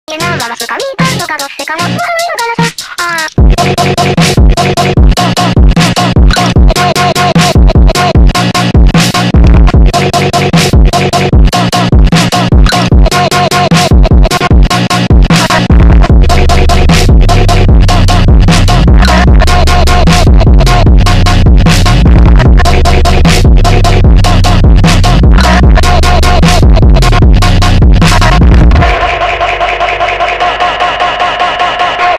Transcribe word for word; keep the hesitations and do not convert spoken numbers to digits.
家な回すかみたいのかどっちかも、もはやガラス